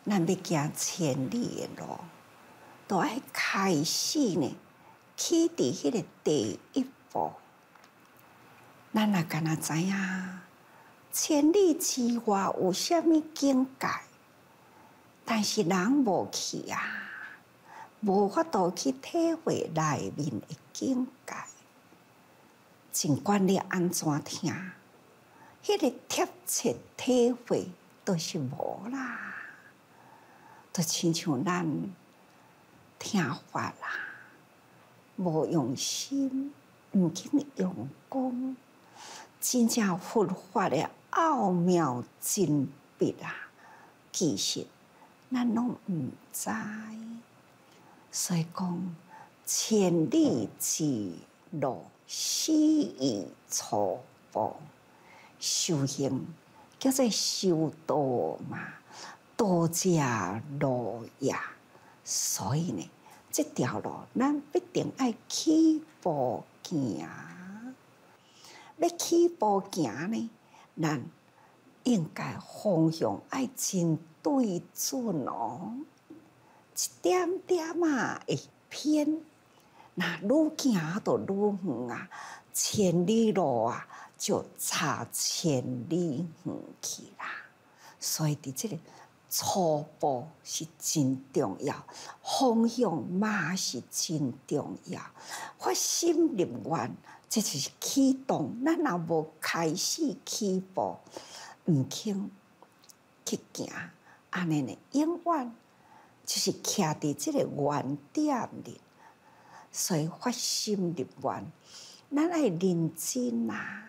咱要行千里的路，都爱开始呢，起伫迄个第一步。咱也敢若知影，千里之外有啥物境界，但是人无去啊，无法度去体会内面的境界。尽管你安怎听，迄个贴切体会都是无啦。就亲像咱听法啦，无用心，毋肯用功，真正佛法的奥妙真谛啊，其实咱拢毋知。所以讲，千里之路，始于初步。修行叫做修道嘛，道者路也。所以呢，这条路咱必定爱起步行。要起步行呢，咱应该方向爱真对准哦，一点点啊会偏，那愈行就愈远啊，千里路啊就差千里远去啦。所以伫这个初步是真重要，方向嘛是真重要，发心立愿，这就是启动。咱若无开始起步，毋肯去行，安尼呢，永远就是徛伫这个原点里。所以发心立愿，咱爱认真啊。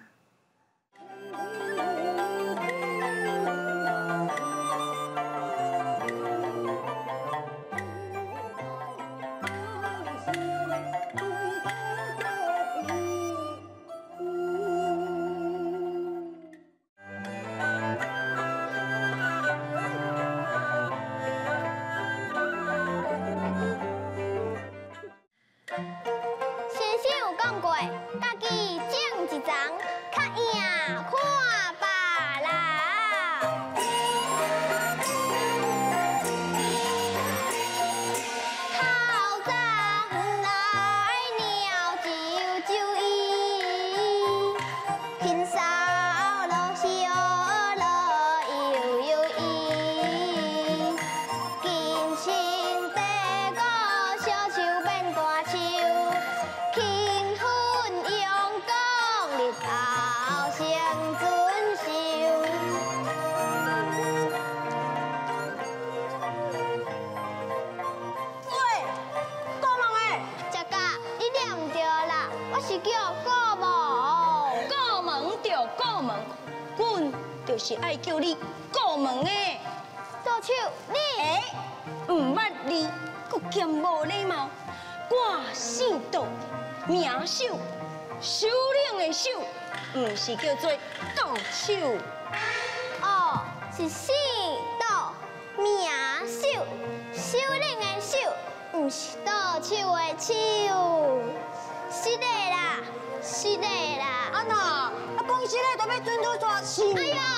就是爱叫你过门的， 做手你唔捌你，佫兼无礼貌，挂姓道，名手，首领的手，唔是叫做倒手。 哦，是姓道，名手，首领的手，唔是倒手的手。是的啦，是的啦。 安那，啊讲实嘞，都要准拄煞是。 哎呀！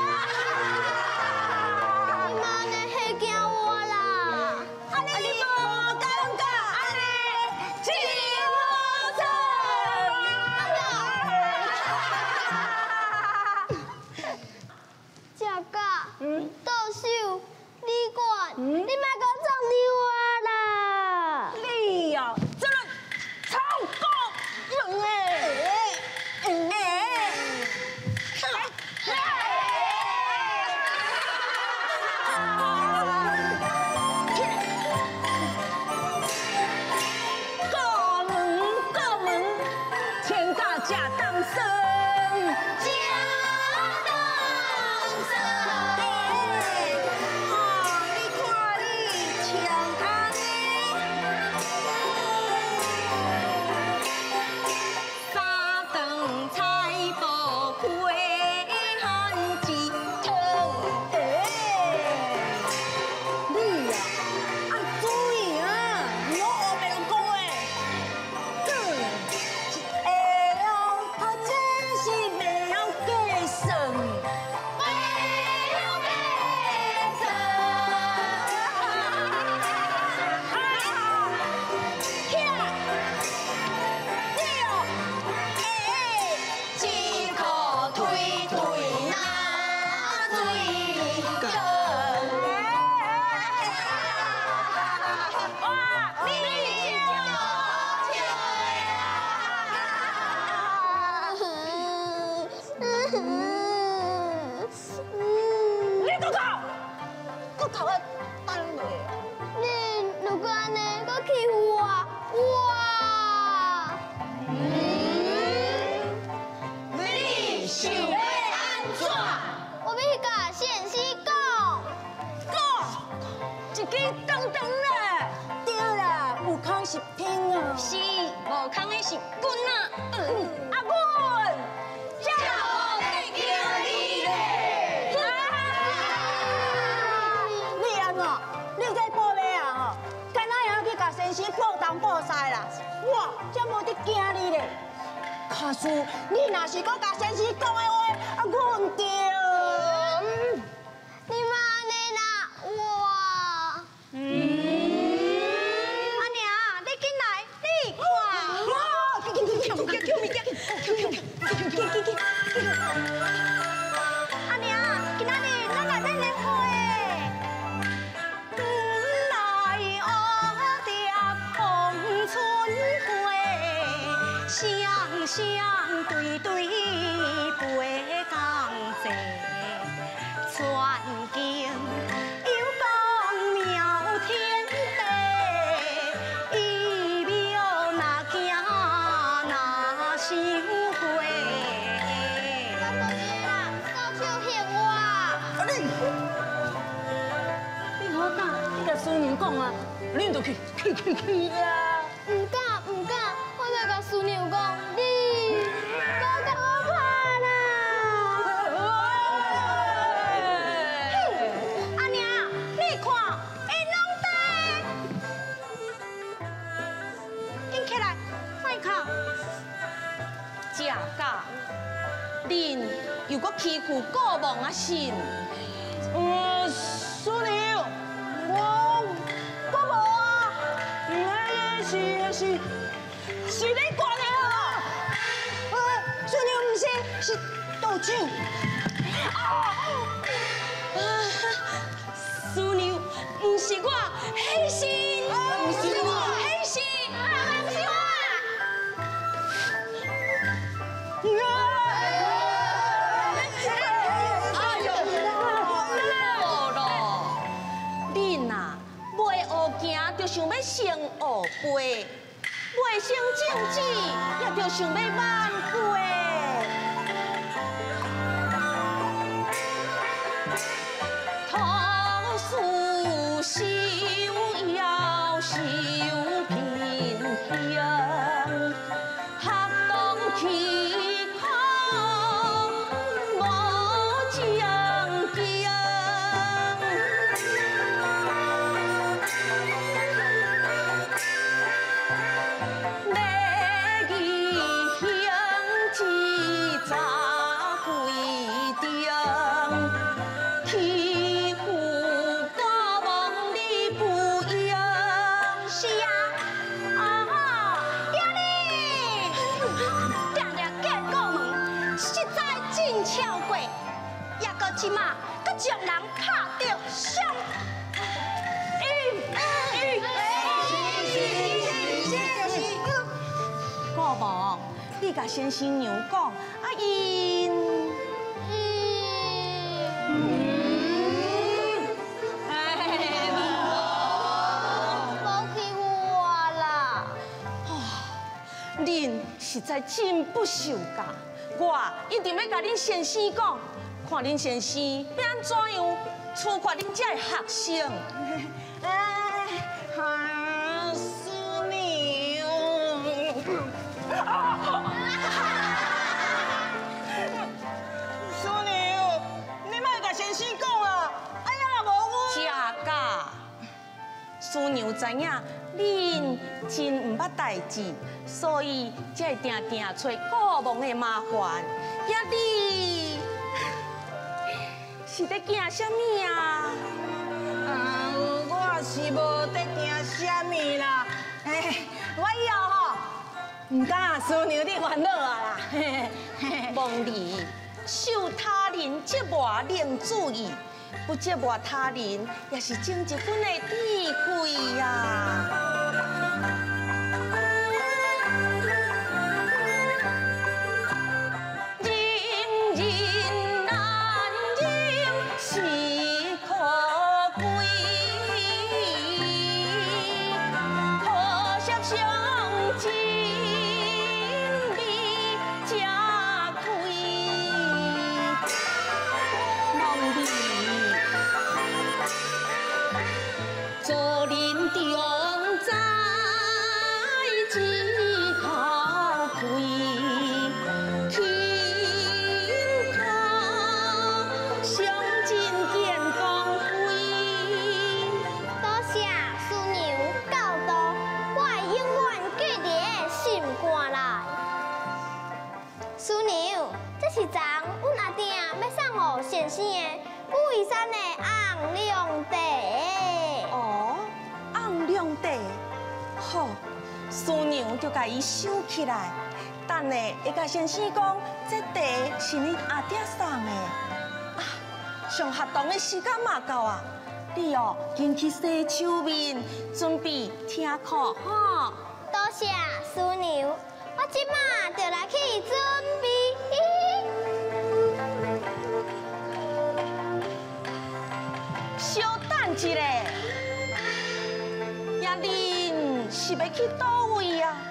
你妈呢？吓惊我啦！ 安尼你无感觉？安尼真无错。 这个，倒手，你管，你莫讲撞你我啦！ 你呀，真係超過人誒！ 头啊等落。 你如果安尼，搁欺负我， 你想要安怎？ 我要甲先生讲。 一支长长嘞。对啦，有空是拼啊。是，无空的是棍啊。阿棍，叫我来叫你嘞。 你安怎？你这报马啊吼，干那样去甲先生报东报西啦？我才无得惊你咧。可是你若是搁甲先生讲的话，啊，我唔对。 你妈安尼啦，我。 阿娘，你进来，你看。阿娘，今仔日咱来买莲花诶。本来蝴蝶碰春花，双双对对飞共济，传经有讲妙天地，一秒若惊若伤花。你好胆，你甲师娘讲啊，恁就去啊！ 唔敢，我要甲师娘讲，你别甲我怕啦。 阿娘，你看，会弄呆，紧起来，快靠！ 这假，恁又搁欺负国王啊神？ 师娘，我无啊，是你管的啊！师娘唔是，是道长。 师娘，不是我，迄是不是我，迄是不是我。 哎呦，好咯，恁啊，袂学行，就想要成学飞；袂成正直，也就想要挽回。土事修要修平乡，学堂起空无将将。要义乡之早规定，欺负国王你不应。 是啊，爹你，定定见过门，实在真超过，也搁即马搁将人拍着伤。 国王，你甲先生娘讲，啊因。 无欺负我啦！ 恁实在真不受教，我一定要甲恁先生讲，看恁先生要安怎样处罚恁这个学生。 师娘，师娘，你莫甲先生讲啊！哎呀，无我。 假假，师娘知影恁真唔捌代志，所以才会定定找国王的麻烦。呀，你是在惊什么啊？ 我是无得惊啥物啦。我以后吼，唔敢师娘你烦恼啊啦。 望你受他人折磨零注意，不折磨他人也是种一份的智慧呀。人人难忍是可贵。 做人中在一口气，轻头上进见光辉。 多谢师娘教导，我会永远记伫心肝内。师娘，这是昨阮阿爹要送予先生的武夷山的红亮地。 哦，红亮地，好，师娘就甲伊收起来。等下会甲先生讲，这地是恁阿爹送的。啊，上学堂的时间嘛到啊，你哦，紧去洗手面，准备听课哈。 多谢师娘，我即马就来去准备。 稍等一下，爷恁是要去倒位啊？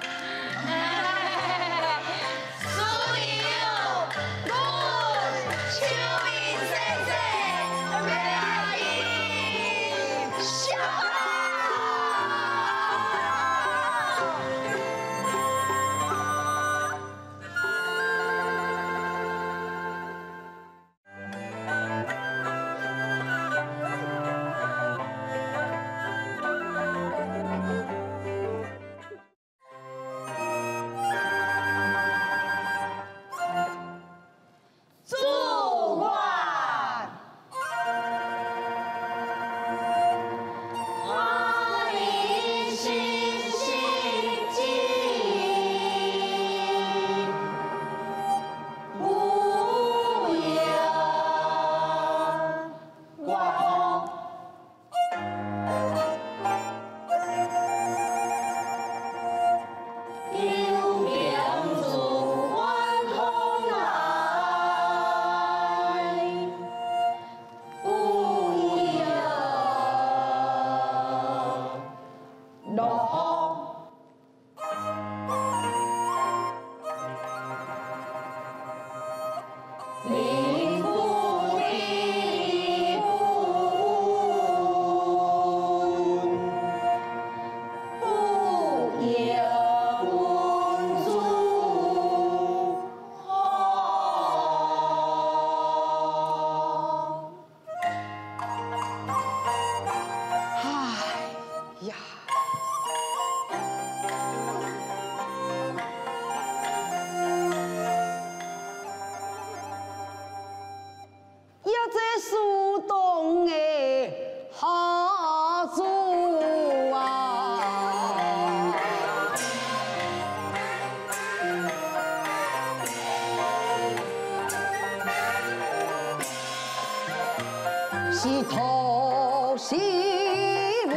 是土是母，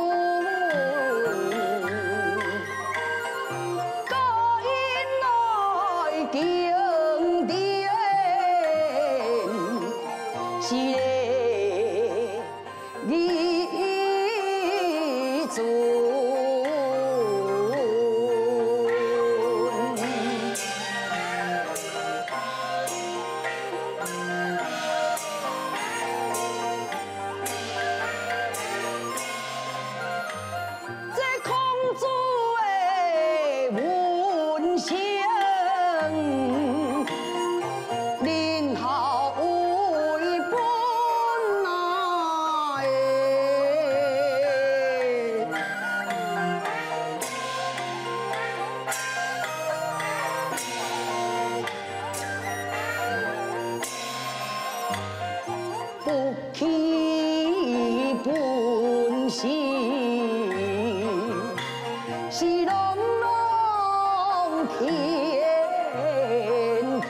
个因来敬殿，是个义尊。不弃本心，是朗朗天分。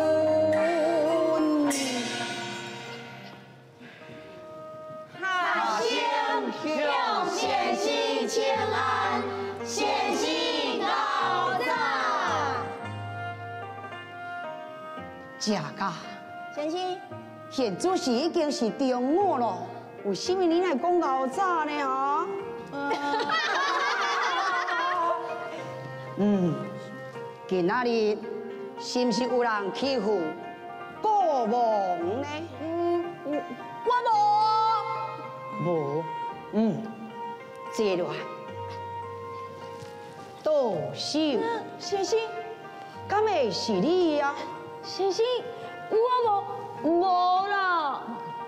好心向先生请安，先生高赞。 这个先生， 现主是已经是中午了，为什么你来讲熬早呢？哈？今仔日是不是有人欺负国王呢？ 无，坐落来。多少？ 星星， 敢会是你呀？ 星星，我无啦。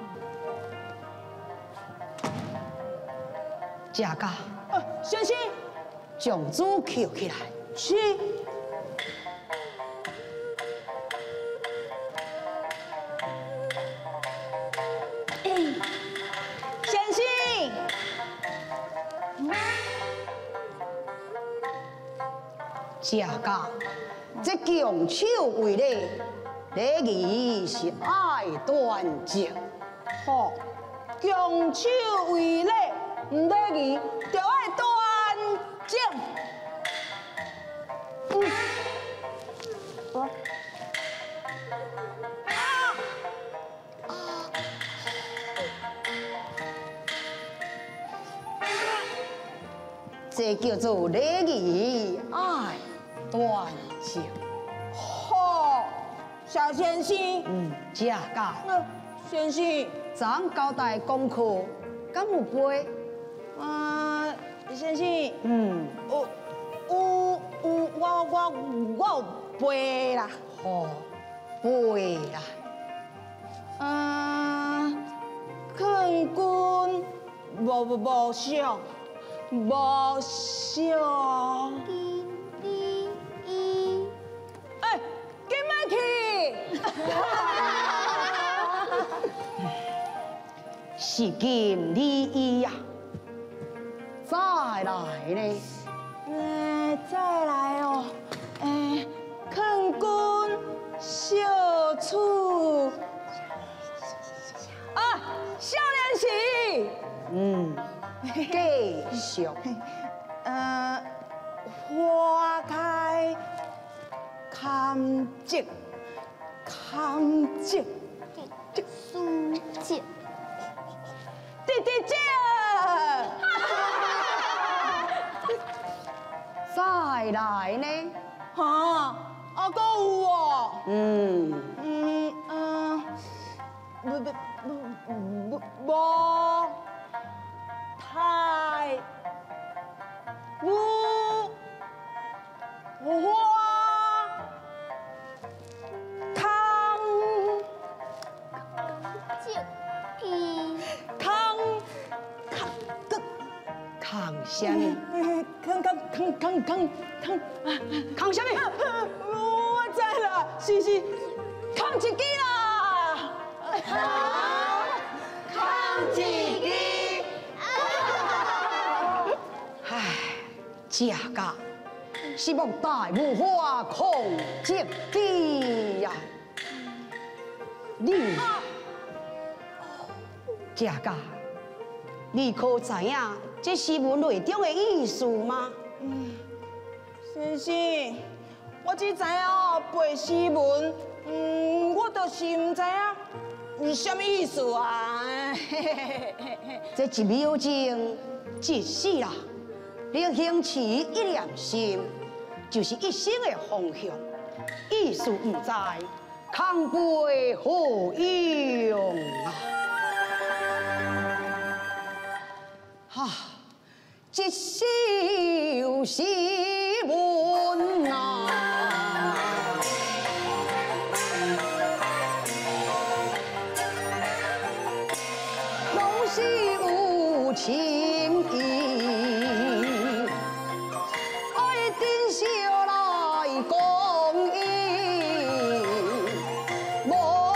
这个星星， 将珠扣起来。 是。星星， 这个这强手为礼，礼仪是爱断正。 好，强手为礼，唔礼仪就爱断正。 这叫做礼仪爱断正。 好，小先生， 这个先生， 昨交代功课，敢有背？ 先生， 有， 我有背啦。 好，背啦。 劝君无想，无想。哎，今麦去。 是金礼仪呀。再来呢？ 再来哦。劝君小处。少年时， 继续。 花开堪折， 书记， 弟姐， 再来呢？ 还有哦。无太无花康扛什么？扛什么？ 我知啦，是扛一支啦。扛一支。 唉，这个是望大武花控制机呀。你这个，你可知影这诗文内中的意思吗？ 先生，我只知影背诗文，我就是唔知影什么意思啊。 这一秒钟，一世人，你兴起一念心，就是一生的方向。意思唔知，扛背何用啊？哈，一首诗文啊，拢是有情意，爱珍惜来讲伊，无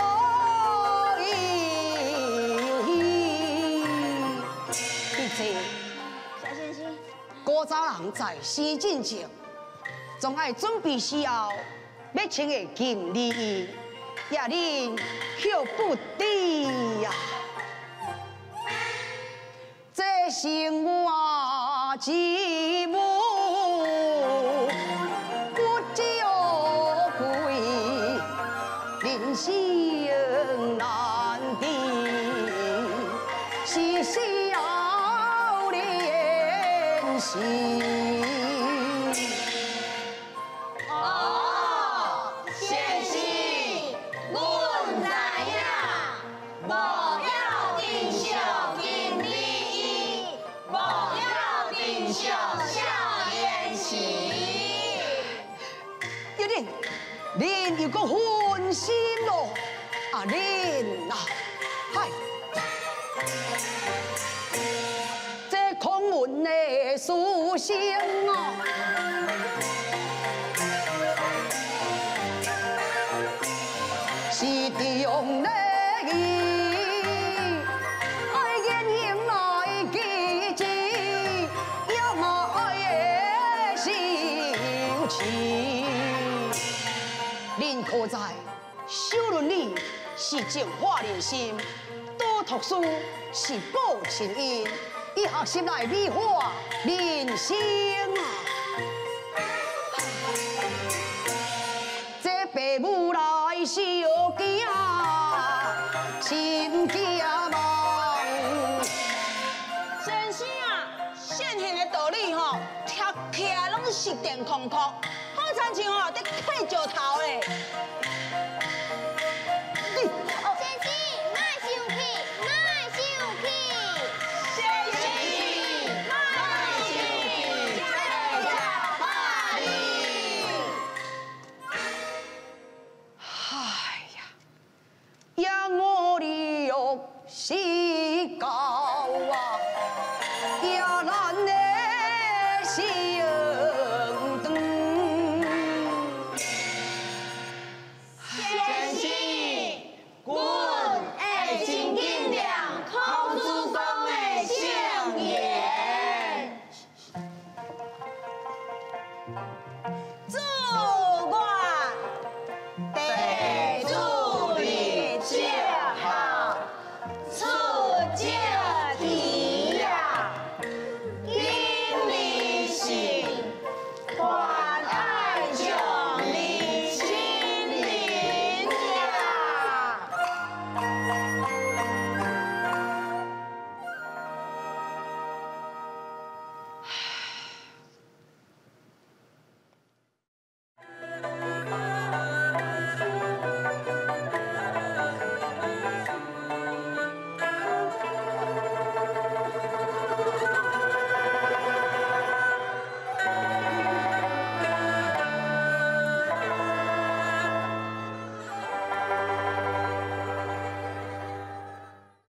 意义。 小先生， 古早人在诗进前，总爱准备时候要穿的金礼衣，也恁晓不得呀。这生活之母，不娇贵，人生难敌，是少年时。 先生，阮知影，无要珍惜金利。 啊恁啊，嗨！这空文的书生啊，是中的义，爱言迎来奇迹，也嘛爱的心情。恁可知？修伦理是净化人心，多读书是保亲恩，以学习来美化人生啊！这父母来小囝，心惊忙。 先生啊，现行的道理吼，听起来拢是电空空，好亲像吼在剃石头嘞。 先生，莫生气，莫生气。 先生，莫生气，谢谢巴黎。 哎呀，呀我的哟是高啊，呀咱的心灯。 先生，阮会真紧张考主公